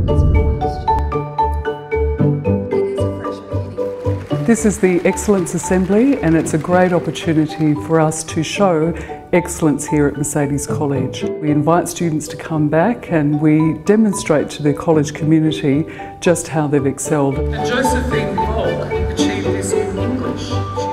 This is the Excellence Assembly, and it's a great opportunity for us to show excellence here at Mercedes College. We invite students to come back and we demonstrate to the college community just how they've excelled. And Josephine Volk achieved this in English.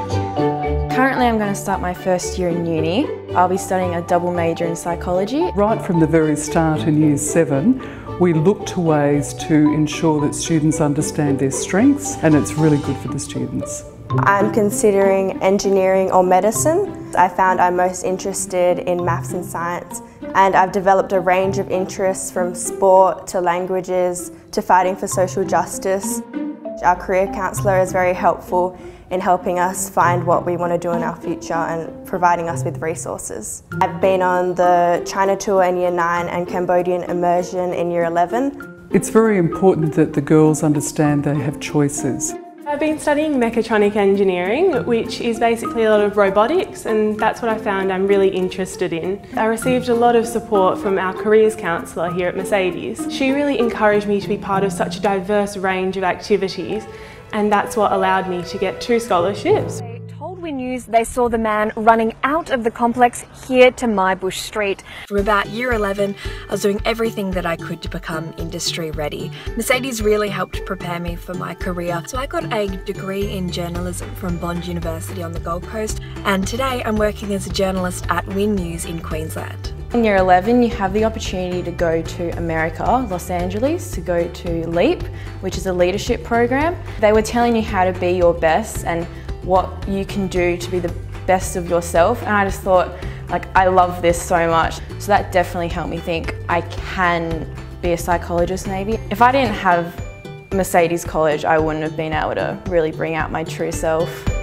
Currently I'm going to start my first year in uni. I'll be studying a double major in psychology. Right from the very start in Year 7, we look to ways to ensure that students understand their strengths, and it's really good for the students. I'm considering engineering or medicine. I found I'm most interested in maths and science, and I've developed a range of interests from sport to languages to fighting for social justice. Our career counsellor is very helpful in helping us find what we want to do in our future and providing us with resources. I've been on the China tour in Year 9 and Cambodian immersion in Year 11. It's very important that the girls understand they have choices. I've been studying mechatronic engineering, which is basically a lot of robotics, and that's what I found I'm really interested in. I received a lot of support from our careers counsellor here at Mercedes. She really encouraged me to be part of such a diverse range of activities, and that's what allowed me to get 2 scholarships. News, they saw the man running out of the complex here to Mybush Street. From about Year 11, I was doing everything that I could to become industry ready. Mercedes really helped prepare me for my career. So I got a degree in journalism from Bond University on the Gold Coast, and today I'm working as a journalist at Win News in Queensland. In Year 11 you have the opportunity to go to America, Los Angeles, to go to LEAP, which is a leadership program. They were telling you how to be your best and what you can do to be the best of yourself, and I just thought, like, I love this so much. So that definitely helped me think I can be a psychologist maybe. If I didn't have Mercedes College, I wouldn't have been able to really bring out my true self.